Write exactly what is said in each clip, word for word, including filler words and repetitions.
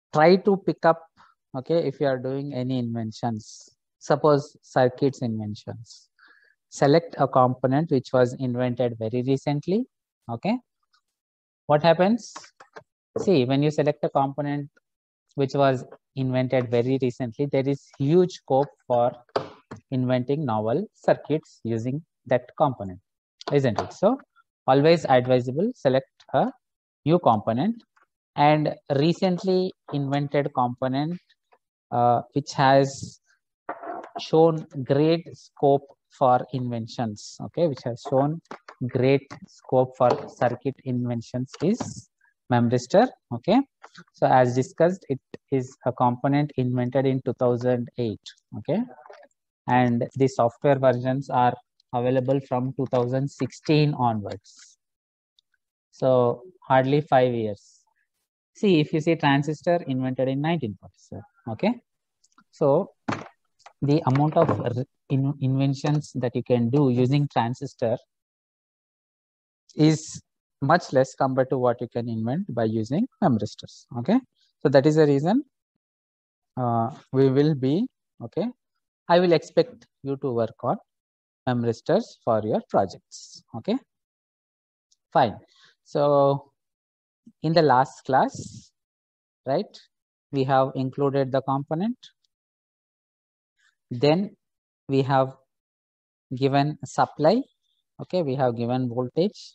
try to pick up, okay, if you are doing any inventions, suppose circuits inventions, select a component which was invented very recently. Okay, what happens? See, when you select a component which was invented very recently, there is huge scope for inventing novel circuits using that component, isn't it? So always advisable, select a new component and recently invented component uh, which has shown great scope for inventions, okay, which has shown great scope for circuit inventions is memristor. Okay, so as discussed, it is a component invented in two thousand eight. Okay, and the software versions are available from two thousand sixteen onwards, so hardly five years. See, if you see transistor invented in nineteen forty-seven. Okay, so the amount of in inventions that you can do using transistor is much less compared to what you can invent by using memristors. Okay, so that is the reason uh, we will be, okay, I will expect you to work on memristors for your projects. Okay, fine. So in the last class, right, we have included the component, then we have given supply. Okay, we have given voltage,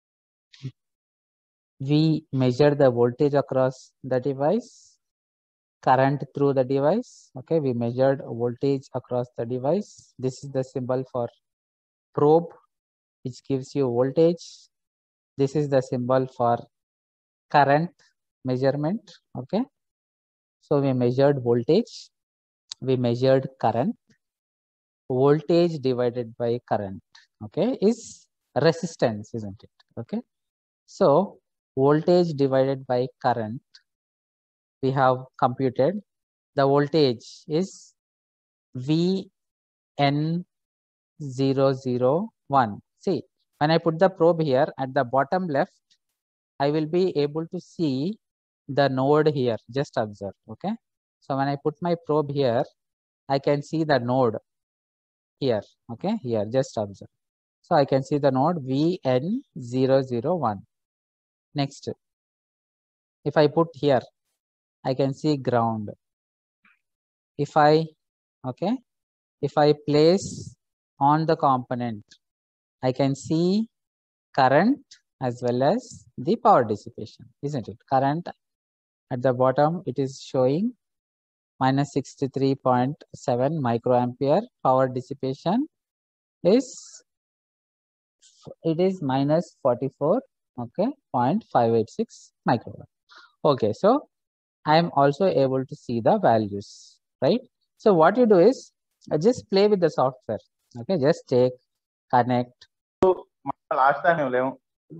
we measure the voltage across the device, current through the device. Okay, we measured voltage across the device. This is the symbol for probe, which gives you voltage. This is the symbol for current measurement. Okay, so we measured voltage, we measured current. Voltage divided by current, okay, is resistance, isn't it? Okay, so voltage divided by current, we have computed. The voltage is V N zero zero one. See, when I put the probe here at the bottom left, I will be able to see the node here. Just observe. Okay, so when I put my probe here, I can see the node here. Okay, here, just observe. So I can see the node V N zero zero one. Next, if I put here, I can see ground. If I, okay, if I place on the component, I can see current as well as the power dissipation, isn't it? Current at the bottom, it is showing minus sixty-three point seven microampere. Power dissipation is, it is minus forty-four, okay, zero point five eight six microwatt. Okay, so I am also able to see the values, right? So what you do is uh, just play with the software. Okay, just take, connect. Last time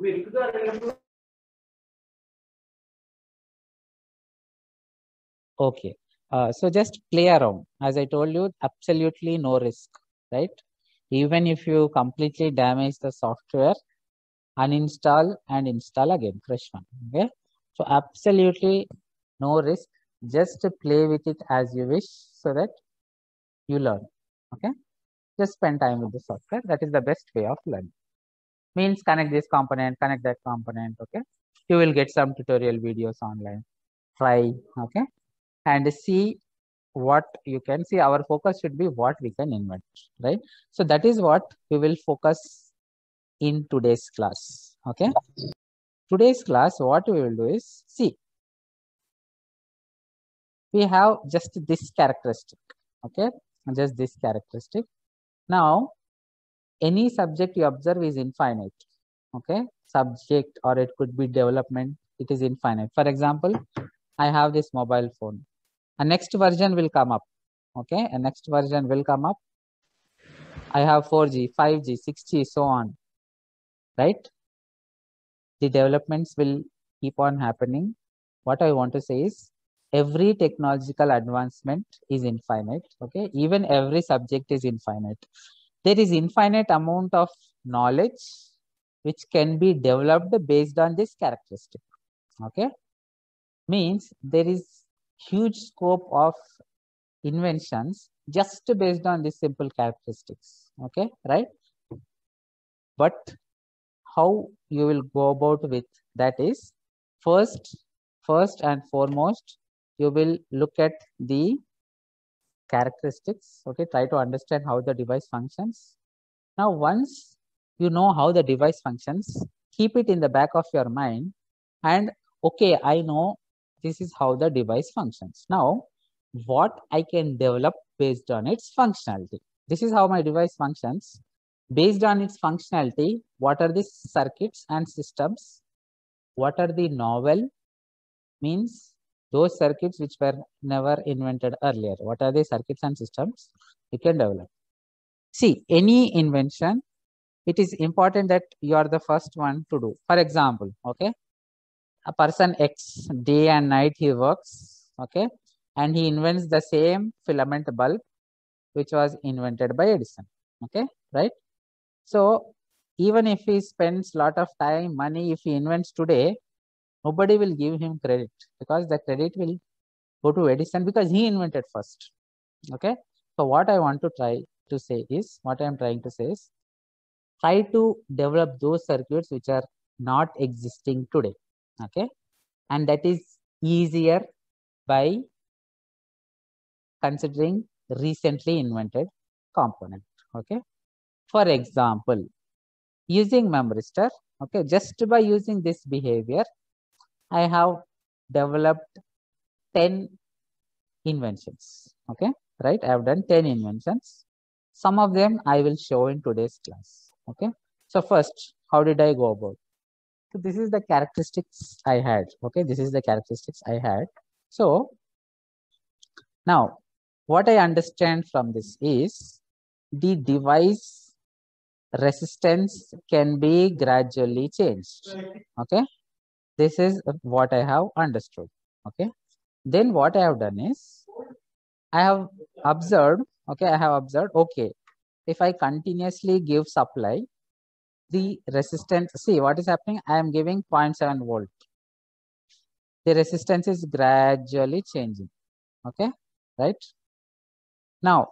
Okay, uh, so just play around. As I told you, absolutely no risk, right? Even if you completely damage the software, uninstall and install again, fresh one. Okay, so absolutely no risk. Just play with it as you wish so that you learn. Okay, just spend time with the software. That is the best way of learning. Means connect this component, connect that component. Okay, you will get some tutorial videos online. Try, okay, and see what you can see. Our focus should be what we can invent, right? So that is what we will focus in today's class. Okay, today's class, what we will do is, see, we have just this characteristic. Okay, just this characteristic. Now any subject you observe is infinite. Okay, subject, or it could be development, it is infinite. For example, I have this mobile phone, a next version will come up. Okay, a next version will come up. I have four G, five G, six G, so on, right? The developments will keep on happening. What I want to say is every technological advancement is infinite. Okay, even every subject is infinite. There is infinite amount of knowledge which can be developed based on this characteristic. Okay, means there is huge scope of inventions just based on these simple characteristics. Okay, right? But how you will go about with that is first, first and foremost, you will look at the characteristics. Okay, try to understand how the device functions. Now, once you know how the device functions, keep it in the back of your mind and okay, I know this is how the device functions. Now, what I can develop based on its functionality. This is how my device functions. Based on its functionality, what are the circuits and systems? What are the novel? Means those circuits which were never invented earlier. What are the circuits and systems you can develop? See, any invention, it is important that you are the first one to do. For example, okay, a person X, day and night he works, okay, and he invents the same filament bulb which was invented by Edison, okay, right? So even if he spends lot of time, money, if he invents today, nobody will give him credit because the credit will go to Edison because he invented first, okay? So what I want to try to say is, what I am trying to say is, try to develop those circuits which are not existing today, okay? And that is easier by considering recently invented component, okay? For example, using memristor, okay, just by using this behavior, I have developed ten inventions, okay, right? I have done ten inventions. Some of them I will show in today's class, okay? So first, how did I go about? So this is the characteristics I had, okay? This is the characteristics I had. So now, what I understand from this is the device resistance can be gradually changed, okay? This is what I have understood, okay? Then what I have done is, I have observed, okay, I have observed, okay, if I continuously give supply, the resistance, see what is happening, I am giving zero point seven volt. The resistance is gradually changing, okay, right? Now,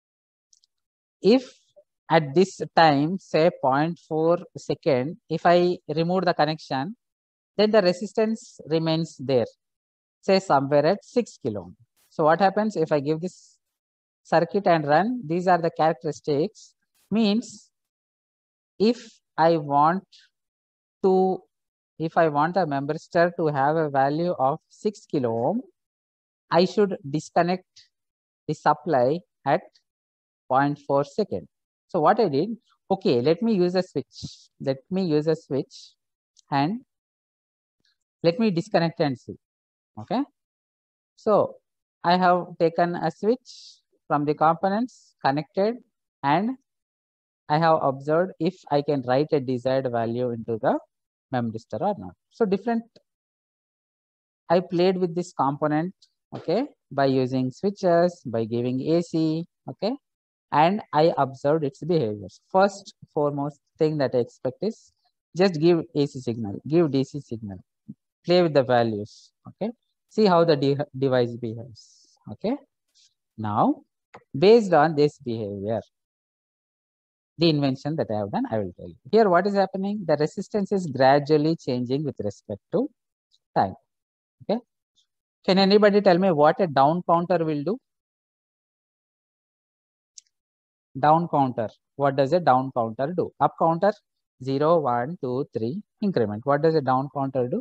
if at this time, say zero point four second, if I remove the connection, then the resistance remains there, say somewhere at six kilo ohm. So what happens if I give this circuit and run? These are the characteristics. Means if I want to, if I want a memristor to have a value of six kilo ohm, I should disconnect the supply at zero point four second. So what I did, okay, let me use a switch. Let me use a switch and let me disconnect and see. Okay. So I have taken a switch from the components, connected, and I have observed if I can write a desired value into the memristor or not. So different, I played with this component, okay, by using switches, by giving A C, okay, and I observed its behaviors. First, foremost thing that I expect is just give A C signal, give D C signal, play with the values, okay, see how the de device behaves, okay. Now, based on this behavior, the invention that I have done, I will tell you. Here, what is happening? The resistance is gradually changing with respect to time, okay. Can anybody tell me what a down counter will do? Down counter. What does a down counter do? Up counter, zero, one, two, three, increment. What does a down counter do?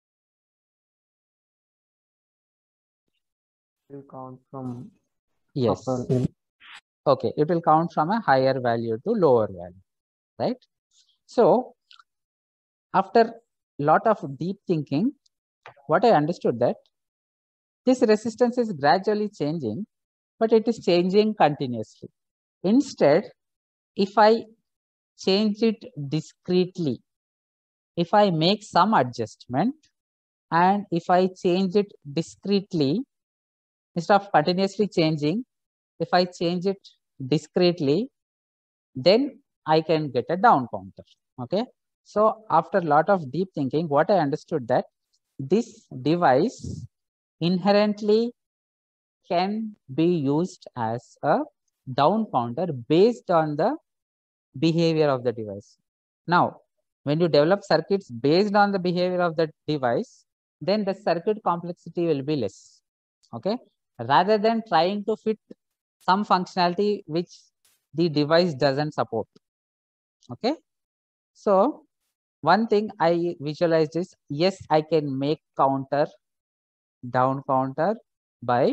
It will count from Yes. upper. Okay, it will count from a higher value to lower value, right? So, after lot of deep thinking, what I understood that this resistance is gradually changing, but it is changing continuously. Instead, if I change it discretely, if I make some adjustment, and if I change it discretely, instead of continuously changing, if I change it discretely, then I can get a down counter, okay? So after a lot of deep thinking, what I understood that this device inherently can be used as a down counter based on the behavior of the device. Now, when you develop circuits based on the behavior of the device, then the circuit complexity will be less, okay? Rather than trying to fit some functionality which the device doesn't support, okay? So, one thing I visualized is, yes, I can make counter, down counter by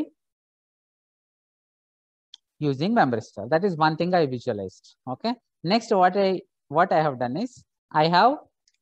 using memristor. That is one thing I visualized, okay? Next, what I what I have done is, I have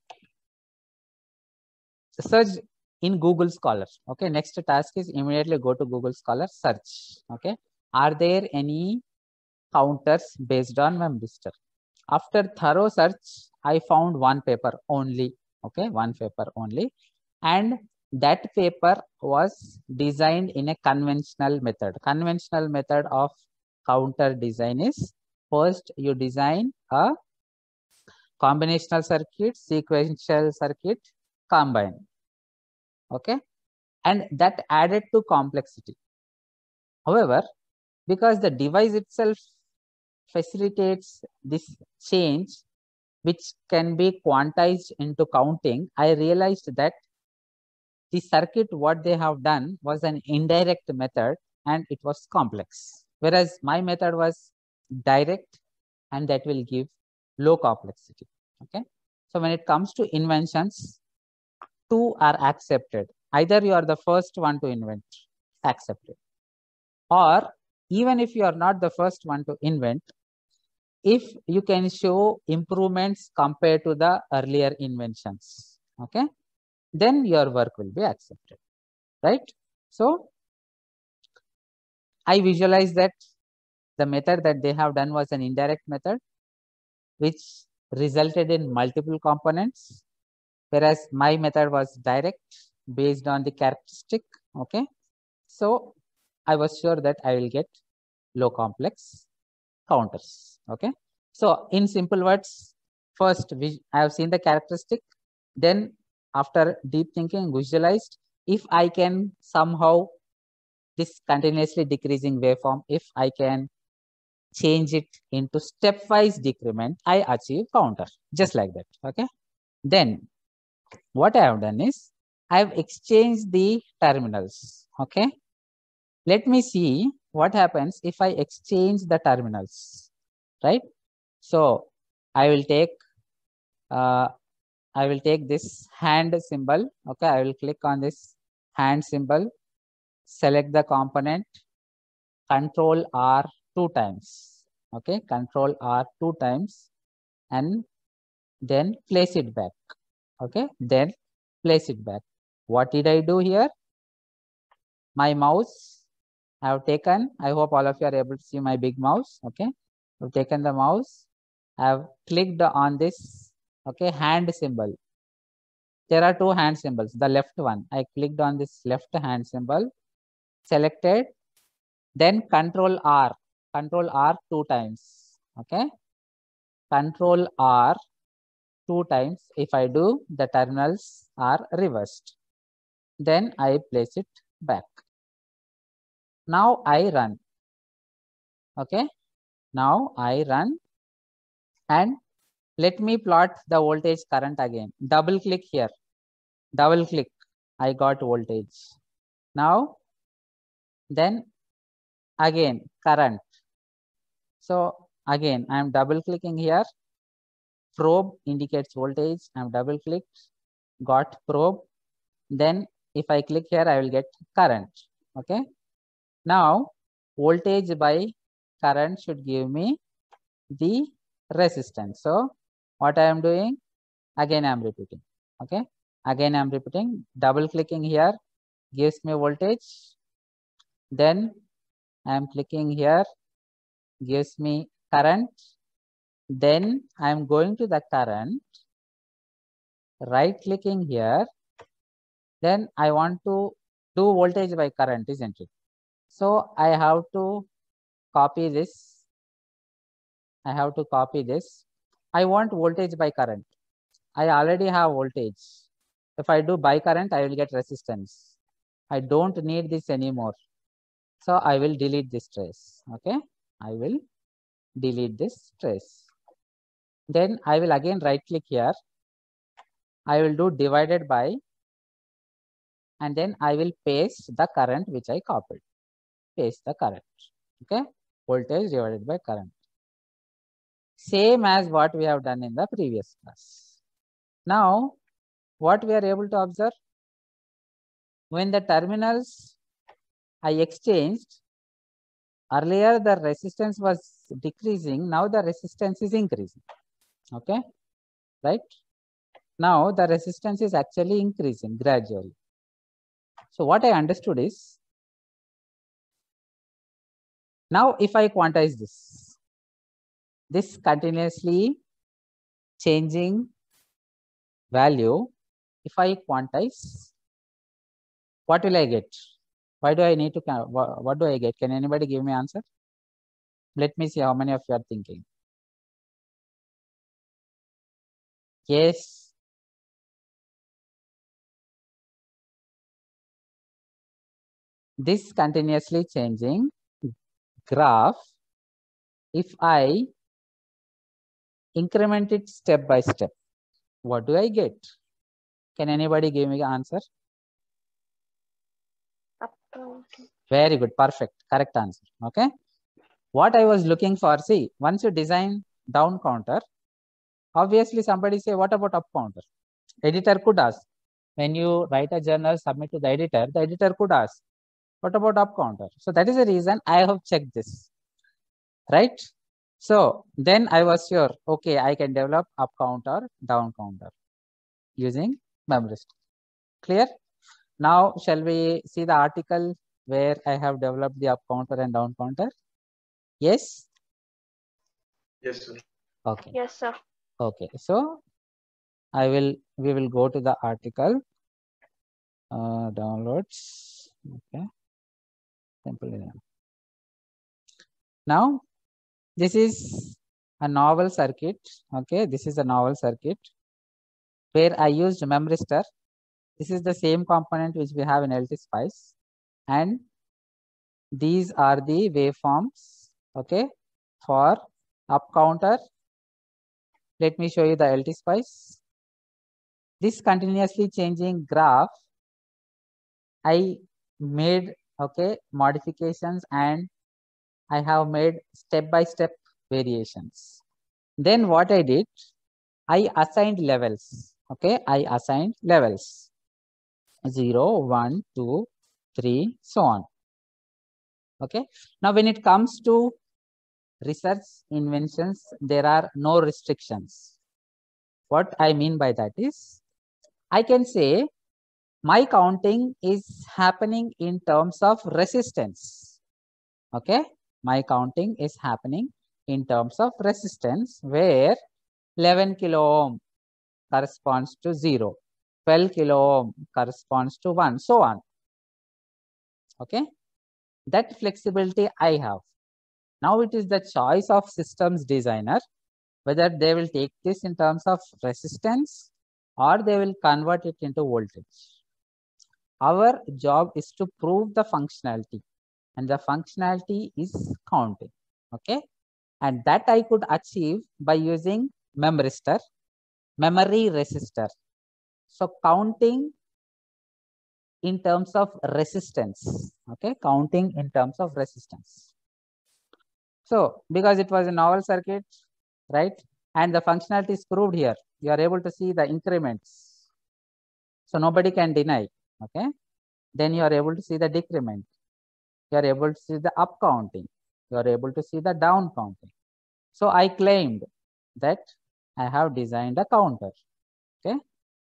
searched in Google Scholar. Okay, next task is immediately go to Google Scholar, search. Okay, are there any counters based on memristor? After thorough search, I found one paper only. Okay, one paper only, and that paper was designed in a conventional method. Conventional method of counter design is, first you design a combinational circuit, sequential circuit, combine. Okay, and that added to complexity. However, because the device itself facilitates this change, which can be quantized into counting, I realized that the circuit what they have done was an indirect method and it was complex, whereas my method was direct and that will give low complexity. Okay, so when it comes to inventions, two are accepted. Either you are the first one to invent, accepted, or even if you are not the first one to invent, if you can show improvements compared to the earlier inventions, okay, then your work will be accepted, right? So I visualize that the method that they have done was an indirect method, which resulted in multiple components, whereas my method was direct based on the characteristic. Okay, so I was sure that I will get low complex counters. Okay, so in simple words, first we I have seen the characteristic, then after deep thinking visualized, if I can somehow this continuously decreasing waveform, if I can change it into stepwise decrement, I achieve counter, just like that. Okay, then what I have done is I have exchanged the terminals. Okay, let me see what happens if I exchange the terminals, right? So I will take uh, I will take this hand symbol. Okay, I will click on this hand symbol, select the component, control R two times. Okay, control R two times, and then place it back. Okay, then place it back. What did I do here? My mouse I have taken, I hope all of you are able to see my big mouse. Okay, I've taken the mouse, I have clicked on this, okay, hand symbol. There are two hand symbols. The left one, I clicked on this left hand symbol, selected, then control R, control R two times. Okay, control R two times. If I do, the terminals are reversed. Then I place it back. Now I run. Okay, now I run and let me plot the voltage current again. Double click here, double click, I got voltage. Now then again current. So again I am double clicking here, probe indicates voltage, I am double clicked, got probe. Then if I click here, I will get current. Okay, now voltage by current should give me the resistance. So what I am doing, again I am repeating. Okay, again I am repeating, double clicking here gives me voltage, then I am clicking here, gives me current, then I am going to the current, right clicking here, then I want to do voltage by current, isn't it? So I have to copy this, I have to copy this. I want voltage by current. I already have voltage. If I do by current, I will get resistance. I don't need this anymore. So I will delete this trace. Okay, I will delete this trace. Then I will again right click here. I will do divided by, and then I will paste the current which I copied. Paste the current. Okay, voltage divided by current. Same as what we have done in the previous class. Now, what we are able to observe, when the terminals I exchanged, earlier the resistance was decreasing, now the resistance is increasing. Okay, right? Now the resistance is actually increasing gradually. So what I understood is, now if I quantize this, this continuously changing value, if I quantize, what will I get? Why do I need to, what, what do I get? Can anybody give me answer? Let me see how many of you are thinking. Yes. This continuously changing graph, if I increment it step by step, what do I get? Can anybody give me the answer? Very good, perfect, correct answer. Okay. What I was looking for, see, once you design down counter, obviously somebody say, what about up counter? Editor could ask. When you write a journal, submit to the editor, the editor could ask, what about up counter? So that is the reason I have checked this, right? So then I was sure, okay, I can develop up counter, down counter using memristor. Clear? Now, shall we see the article where I have developed the up counter and down counter? Yes? Yes, sir. Okay. Yes, sir. Okay. So I will, we will go to the article, uh, downloads. Okay. Simple. Now, this is a novel circuit. Okay. This is a novel circuit where I used memristor. This is the same component which we have in L T Spice, and these are the waveforms, okay, for up counter. Let me show you the L T Spice. This continuously changing graph, I made, okay, modifications, and I have made step-by-step variations. Then what I did, I assigned levels, okay, I assigned levels, zero, one, two, three, so on. Okay. Now, when it comes to research inventions, there are no restrictions. What I mean by that is, I can say my counting is happening in terms of resistance. Okay. My counting is happening in terms of resistance, where eleven kilo ohm corresponds to zero, twelve kilo ohm corresponds to one, so on. Okay. That flexibility I have. Now it is the choice of systems designer whether they will take this in terms of resistance or they will convert it into voltage. Our job is to prove the functionality, and the functionality is counting. Okay. And that I could achieve by using memristor, memory resistor. So counting in terms of resistance. Okay. Counting in terms of resistance. So because it was a novel circuit, right? And the functionality is proved here. You are able to see the increments. So nobody can deny. Okay. Then you are able to see the decrement. You are able to see the up counting. You are able to see the down counting. So I claimed that I have designed a counter. Okay.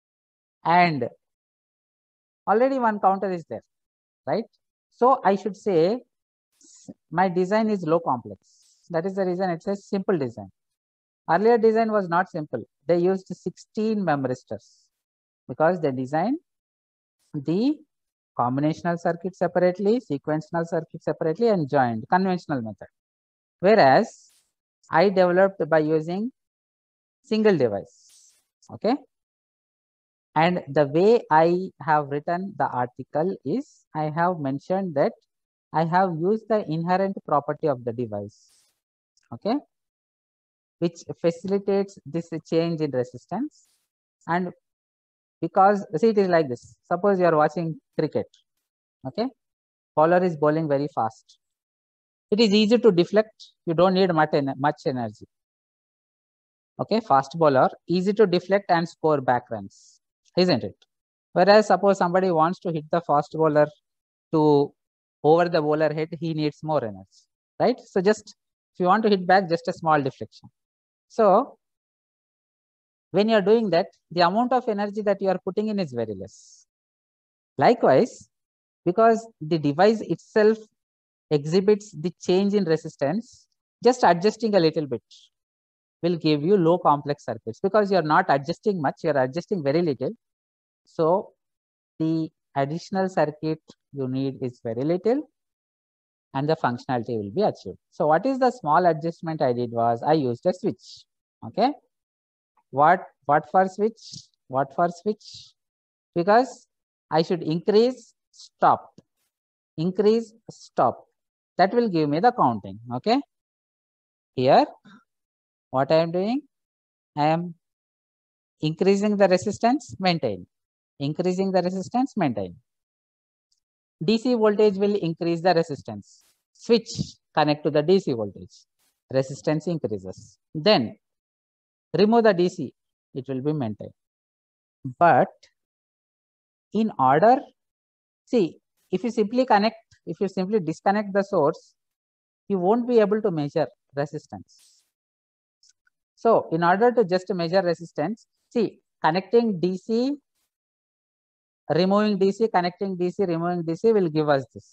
And already one counter is there, right? So I should say my design is low complex. That is the reason it says simple design. Earlier design was not simple. They used sixteen memristors because they designed the combinational circuit separately, sequential circuit separately, and joined conventional method. Whereas I developed by using single device. Okay. And the way I have written the article is I have mentioned that I have used the inherent property of the device, okay, which facilitates this change in resistance. And because see, it is like this. Suppose you are watching cricket, okay, bowler is bowling very fast. It is easy to deflect. You don't need much, much energy. Okay, fast bowler, easy to deflect and score back runs, isn't it? Whereas suppose somebody wants to hit the fast bowler to over the bowler head, he needs more energy, right? So just if you want to hit back, just a small deflection. So when you're doing that, the amount of energy that you are putting in is very less. Likewise, because the device itself exhibits the change in resistance, just adjusting a little bit will give you low complex circuits because you're not adjusting much, you're adjusting very little. So the additional circuit you need is very little and the functionality will be achieved. So what is the small adjustment I did was I used a switch. Okay. What, what for switch? What for switch? Because I should increase, stop, increase, stop. That will give me the counting. Okay. Here, what I am doing? I am increasing the resistance, maintain. Increasing the resistance, maintain. D C voltage will increase the resistance. Switch, connect to the D C voltage. Resistance increases. Then remove the D C, it will be maintained. But in order, see, if you simply connect, if you simply disconnect the source, you won't be able to measure resistance. So in order to just measure resistance, see, connecting D C, removing D C, connecting D C, removing D C will give us this.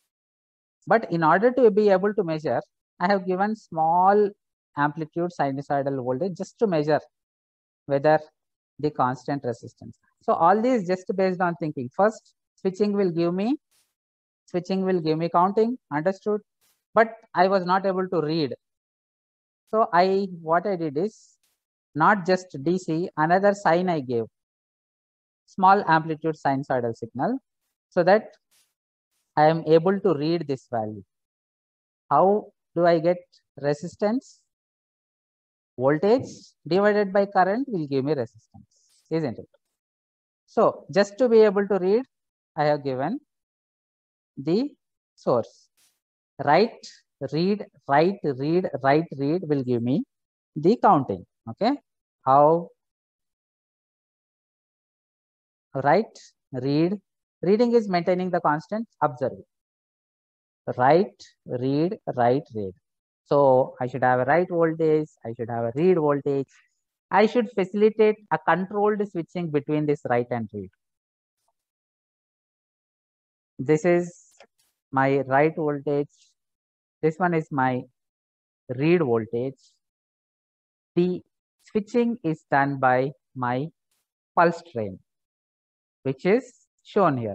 But in order to be able to measure, I have given small amplitude sinusoidal voltage just to measure whether the constant resistance. So all these just based on thinking. First, switching will give me, switching will give me counting, understood? But I was not able to read. So I, what I did is not just D C, another sign I gave, small amplitude sinusoidal signal, so that I am able to read this value. How do I get resistance? Voltage divided by current will give me resistance, isn't it? So just to be able to read, I have given the source. Write, read, write, read, write, read will give me the counting. Okay. How? Write, read. Reading is maintaining the constant, observe. Write, read, write, read. So I should have a write voltage, I should have a read voltage. I should facilitate a controlled switching between this write and read. This is my write voltage. This one is my read voltage. The switching is done by my pulse train, which is shown here.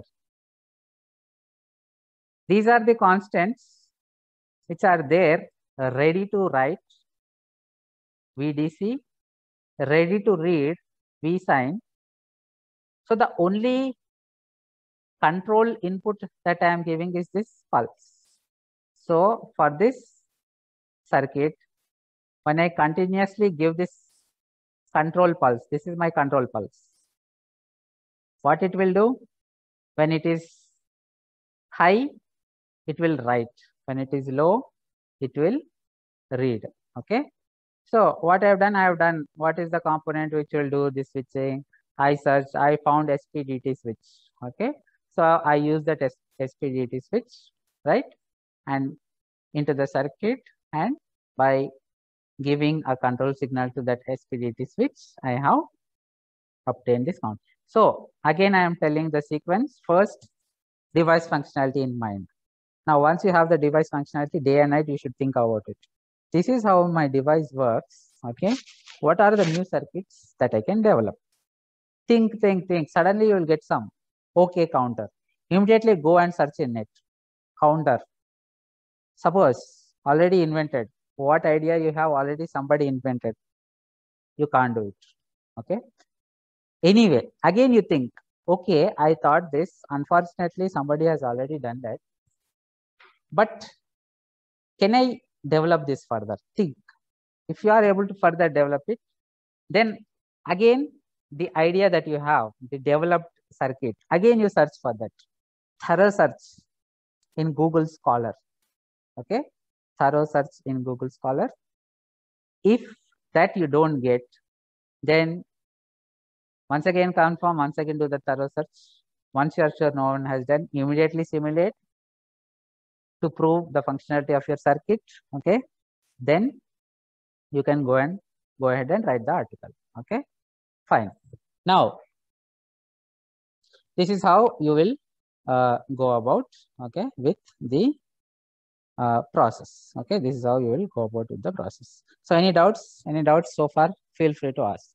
These are the constants which are there ready to write, V D C, ready to read, V sign. So the only control input that I am giving is this pulse. So for this circuit, when I continuously give this control pulse, this is my control pulse. What it will do? When it is high, it will write. When it is low, it will read. Okay. So what I have done, I have done, what is the component which will do this switching? I searched, I found S P D T switch. Okay. So I use that S P D T switch, right? And into the circuit, and by giving a control signal to that S P D T switch, I have obtained this count. So again, I am telling the sequence. First, device functionality in mind. Now, once you have the device functionality, day and night, you should think about it. This is how my device works. Okay. What are the new circuits that I can develop? Think, think, think. Suddenly you will get some OK counter. Immediately go and search in net. Counter. Suppose already invented. What idea you have already somebody invented. You can't do it. Okay. Anyway, again you think, okay, I thought this, unfortunately somebody has already done that, but can I develop this further? Think. If you are able to further develop it, then again the idea that you have, the developed circuit, again you search for that. Thorough search in Google Scholar. Okay, thorough search in Google Scholar. If that you don't get, then once again confirm, once again do the thorough search. Once you are sure no one has done, immediately simulate to prove the functionality of your circuit. Okay, then you can go and go ahead and write the article. Okay, fine. Now this is how you will uh, go about, okay, with the uh, process. Okay, this is how you will go about with the process. So any doubts, any doubts so far, feel free to ask.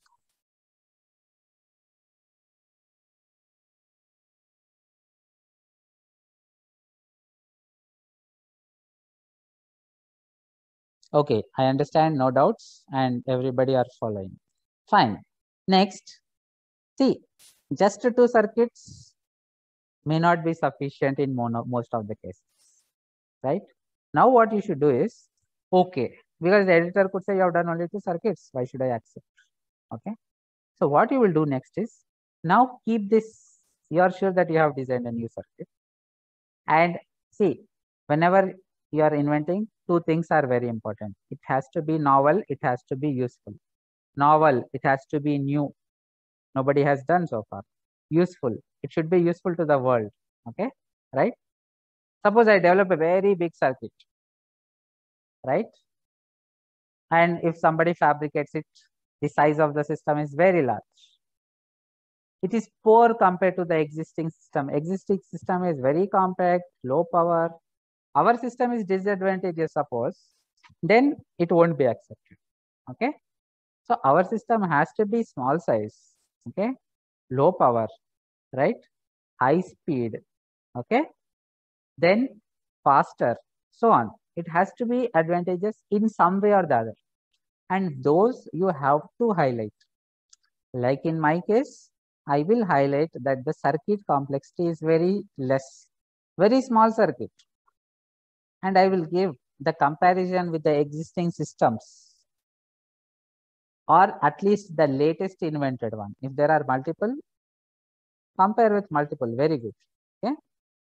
Okay, I understand, no doubts, and everybody are following. Fine. Next, see, just two circuits may not be sufficient in mono, most of the cases, right? Now what you should do is, okay, because the editor could say you have done only two circuits, why should I accept? Okay, so what you will do next is, now keep this, you are sure that you have designed a new circuit, and see, whenever you are inventing, two things are very important. It has to be novel, it has to be useful. Novel, it has to be new, nobody has done so far. Useful, it should be useful to the world. Okay, right? Suppose I develop a very big circuit, right? And if somebody fabricates it, the size of the system is very large. It is poor compared to the existing system. Existing system is very compact, low power. Our system is disadvantageous, suppose, then it won't be accepted. Okay, so our system has to be small size, okay, low power, right, high speed, okay, then faster, so on. It has to be advantageous in some way or the other, and those you have to highlight. Like in my case, I will highlight that the circuit complexity is very less, very small circuit, and I will give the comparison with the existing systems, or at least the latest invented one. If there are multiple, compare with multiple, very good. Okay,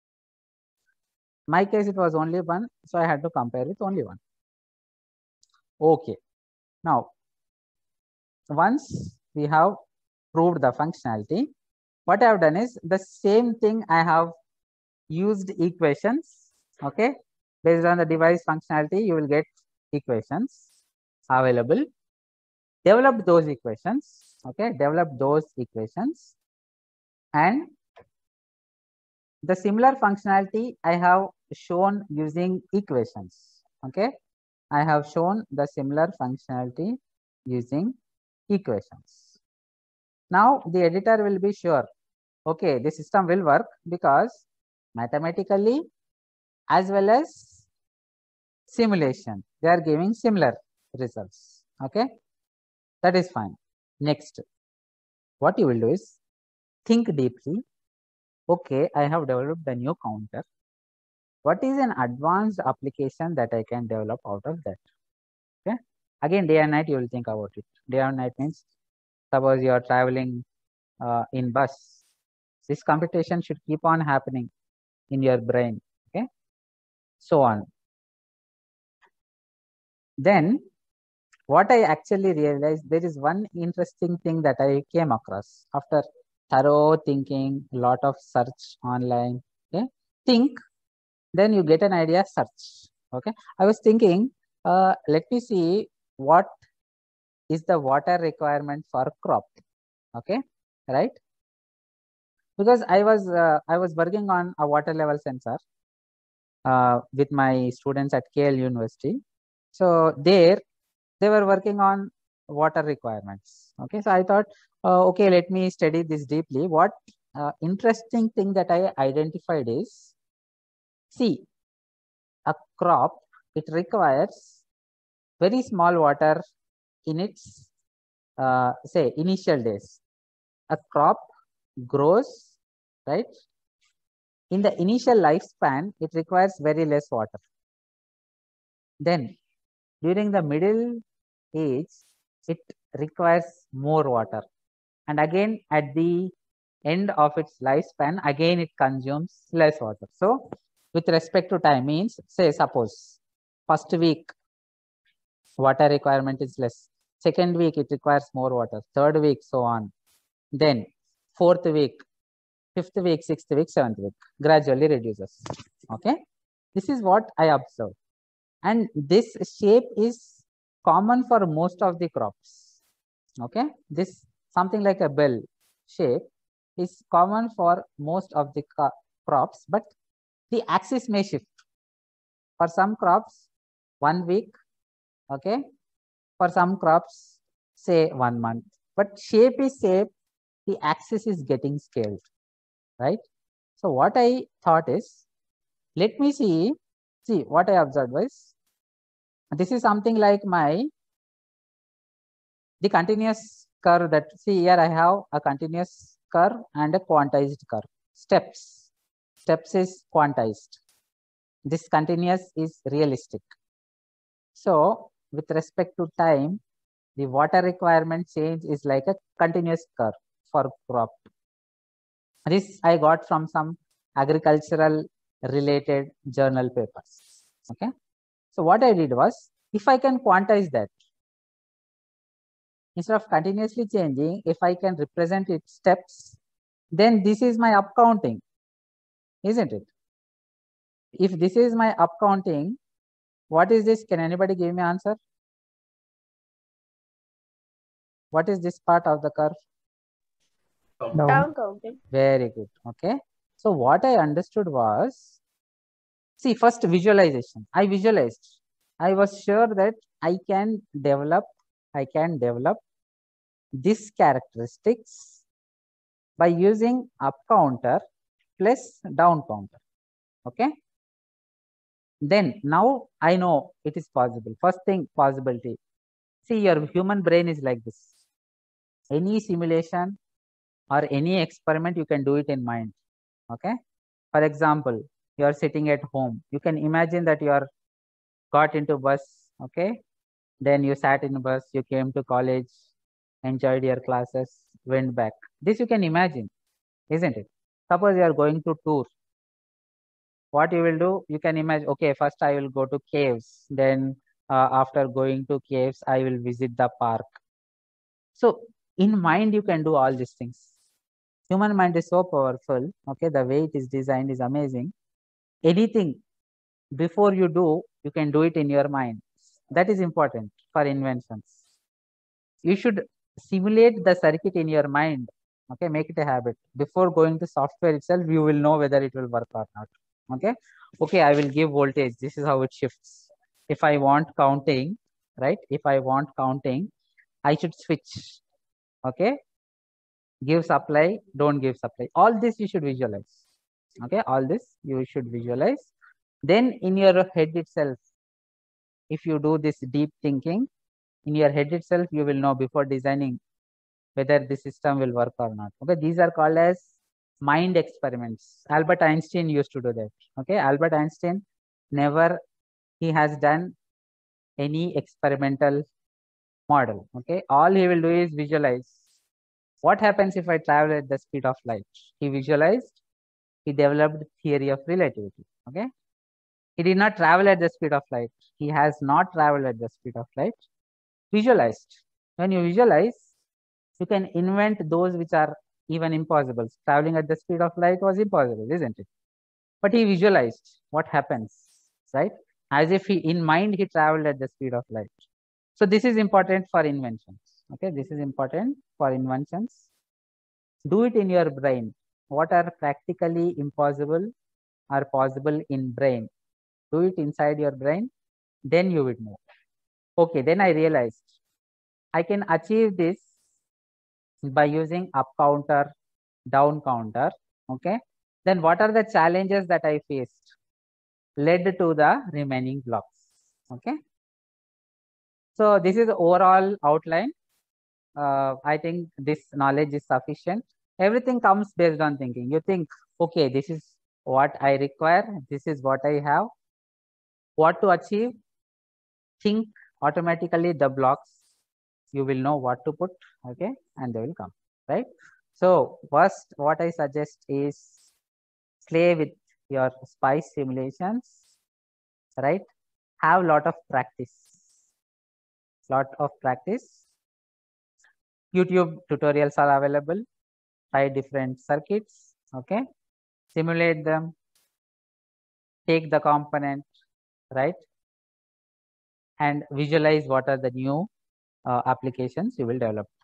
my case it was only one, so I had to compare with only one. Okay, now once we have proved the functionality, what I have done is the same thing. I have used equations. Okay, based on the device functionality, you will get equations available. Develop those equations. Okay, develop those equations, and the similar functionality I have shown using equations. Okay, I have shown the similar functionality using equations. Now the editor will be sure, okay, the system will work because mathematically as well as simulation, they are giving similar results. Okay, that is fine. Next, what you will do is think deeply. Okay, I have developed a new counter. What is an advanced application that I can develop out of that? Okay, again, day and night you will think about it. Day and night means, suppose you are traveling uh, in bus, this computation should keep on happening in your brain. Okay, so on. Then what I actually realized, there is one interesting thing that I came across after thorough thinking, lot of search online. Okay, think, then you get an idea, search. Okay, I was thinking, uh, let me see what is the water requirement for crop. Okay, right? Because I was uh, I was working on a water level sensor uh, with my students at K L University. So there they were working on water requirements. Okay, so I thought, uh, okay, let me study this deeply. What uh, interesting thing that I identified is, see, a crop, it requires very small water in its uh, say initial days. a crop grows, right? In the initial lifespan, it requires very less water. Then during the middle age, it requires more water. And again, at the end of its lifespan, again it consumes less water. So with respect to time means, say suppose first week water requirement is less, second week it requires more water, third week so on, then fourth week, fifth week, sixth week, seventh week gradually reduces. Okay, this is what I observed, and this shape is common for most of the crops. Okay, this something like a bell shape is common for most of the crops, but the axis may shift. For some crops, one week, okay, for some crops, say one month, but shape is shape, the axis is getting scaled, right? So what I thought is, let me see, see what I observed was, this is something like my, the continuous curve that, see here I have a continuous curve and a quantized curve. Steps, steps is quantized. This continuous is realistic. So with respect to time, the water requirement change is like a continuous curve for crop. This I got from some agricultural related journal papers. Okay. So what I did was, if I can quantize that, instead of continuously changing, if I can represent its steps, then this is my up counting, isn't it? If this is my up counting, what is this? Can anybody give me answer? What is this part of the curve? Down counting. Very good. Okay. So what I understood was, see, first visualization. I visualized. I was sure that I can develop, I can develop these characteristics by using up counter plus down counter. Okay. Then now I know it is possible. First thing, possibility. See, your human brain is like this. Any simulation or any experiment, you can do it in mind. Okay. For example, you are sitting at home. You can imagine that you are got into bus. Okay. Then you sat in a bus, you came to college, enjoyed your classes, went back. This you can imagine, isn't it? Suppose you are going to tour. What you will do, you can imagine, okay, first I will go to caves. Then uh, after going to caves, I will visit the park. So in mind, you can do all these things. Human mind is so powerful. Okay, the way it is designed is amazing. Anything before you do, you can do it in your mind. That is important for inventions. You should simulate the circuit in your mind. Okay, make it a habit. Before going to software itself, you will know whether it will work or not. Okay, okay, I will give voltage. This is how it shifts. If I want counting, right? If I want counting, I should switch. Okay, give supply, don't give supply. All this you should visualize. Okay, all this you should visualize. Then in your head itself, if you do this deep thinking, in your head itself, you will know before designing whether the system will work or not. Okay, these are called as mind experiments. Albert Einstein used to do that. Okay, Albert Einstein never, he has done any experimental model. Okay, all he will do is visualize. What happens if I travel at the speed of light? He visualized, he developed theory of relativity. Okay, he did not travel at the speed of light. He has not traveled at the speed of light. Visualized. When you visualize, you can invent those which are even impossible. Traveling at the speed of light was impossible, isn't it? But he visualized what happens, right? As if he, in mind, he traveled at the speed of light. So this is important for inventions. Okay, this is important for inventions. Do it in your brain. What are practically impossible are possible in brain. Do it inside your brain, then you would know. Okay, then I realized I can achieve this by using up counter, down counter. Okay, then what are the challenges that I faced led to the remaining blocks. Okay, so this is the overall outline. uh, I think this knowledge is sufficient. Everything comes based on thinking. You think, okay, this is what I require, this is what I have, what to achieve. Think automatically the blocks, you will know what to put, okay, and they will come, right? So first, what I suggest is play with your SPICE simulations, right? Have lot of practice, lot of practice. YouTube tutorials are available, try different circuits, okay, simulate them, take the component, right, and visualize what are the new uh, applications you will develop.